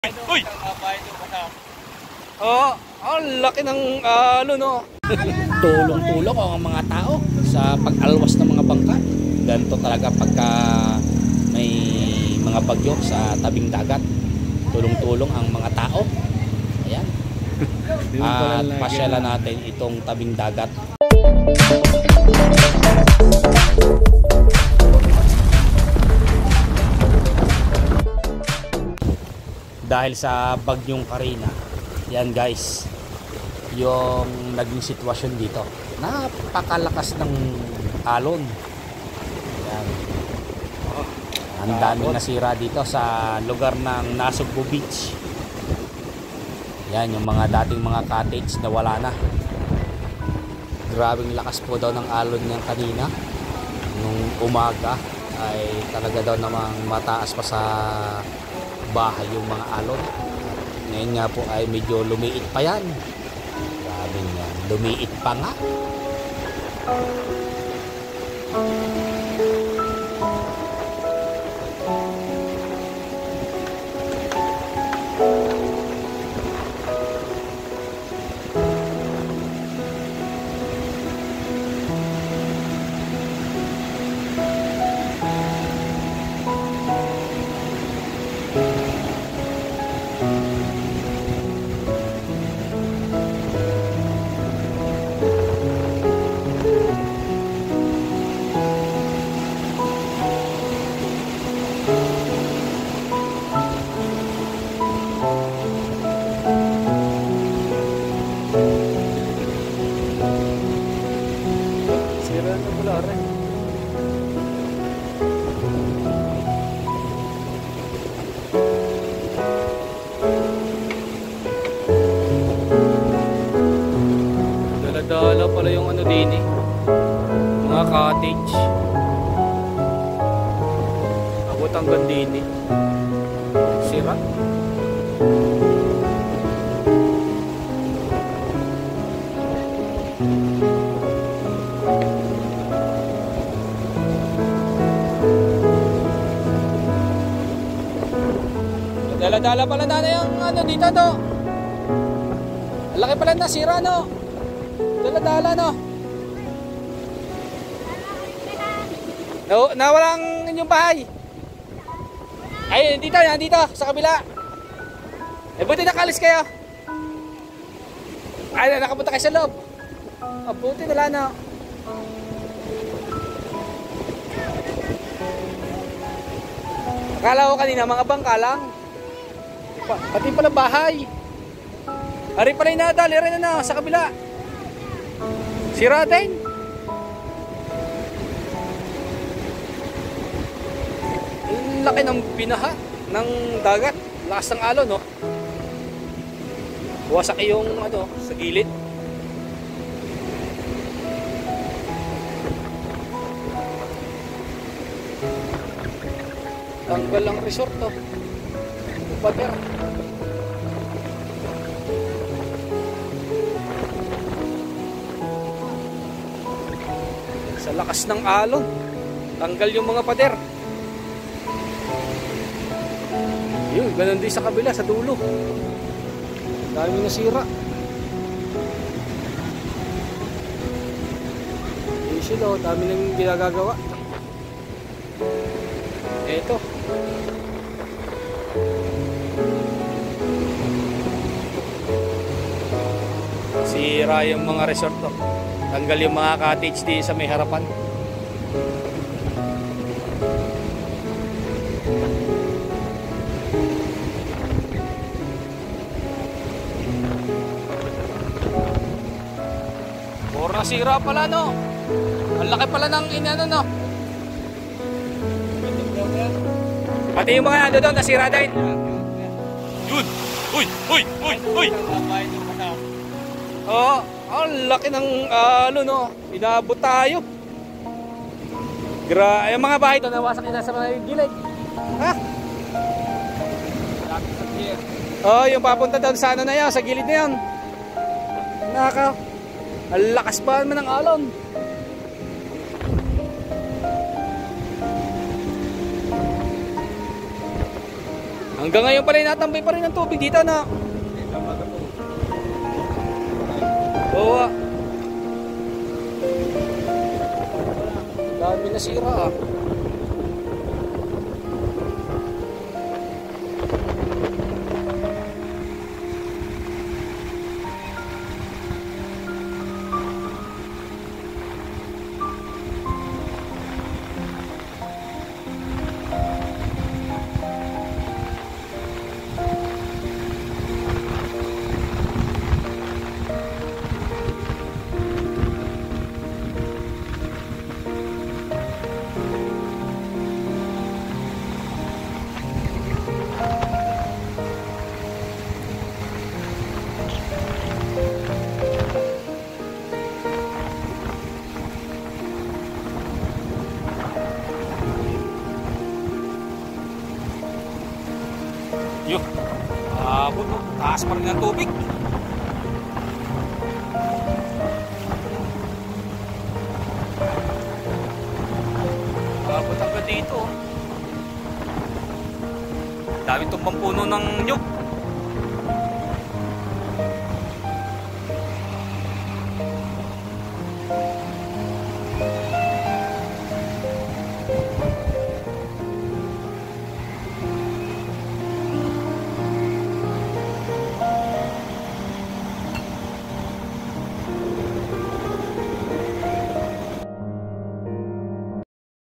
Uy! Oh, ang laki ng no. Tulong-tulong ang mga tao sa pag-alwas ng mga bangka. Ganito talaga pagka may mga bagyo sa tabing dagat. Tulong-tulong ang mga tao. Ayan. At pasyalan natin itong tabing dagat. Dahil sa bagyong Karina, yan guys, yung naging sitwasyon dito, napakalakas ng alon. Yan. Ang daming nasira dito sa lugar ng Nasugbu Beach. Yan yung mga dating mga cottage na wala na. Grabing lakas po daw ng alon niyan kanina. Nung umaga ay talaga daw namang mataas pa sa bahay yung mga alon. Ngayon nga po ay medyo lumiit pa yan. Grabe yan, lumiit pa nga. Dala pala yung ano din eh, mga cottage. Abot hanggang din eh. Sira. Dala-dala pala na yung ano dito to. Laki pala nasira no. Dala-dala no. No, nawalang inyong bahay. Ay, dito, yan dito sa kabila. Eh buti nakalis kayo. Ay, nakapunta kayo sa loob. Oh, buti wala na. Akala ko kanina mga bangka lang. Pati pala bahay. Ari pala yung nadali rin na sa kabila. Sira din. Ang laki ng binaha ng dagat. Lakas ng alon, no? Wasak yung ano, sa gilid. Tanggal ang resort, no? Upater. Sa lakas ng alon, tanggal yung mga pader. Yun, ganun din sa kabila, sa dulo. Dami nasira. Yun sila, dami nang ginagagawa. Eto. Sira yung mga resort to. Tanggal yung mga cottage din sa may harapan. Puro nasira pala no. Ang laki pala ng inano no. Pati yung mga ano doon nasira din. Yun. Uy, uy, uy, uy. Oo. Ang laki ng ano no, inabot tayo. Yung mga bahay ito nawasak na sa mga gilid. Ha? Oh, yung papunta doon sa ano na yan, sa gilid na yan. Naka, ang lakas pa naman ng alon. Hanggang ngayon pala natambay pa rin ng tubig dito na. Oo. Dami nasira ah. Yun, abot mo, taas pa rin ang tubig. Abot hanggang dito. Dami tumbang puno ng nyug.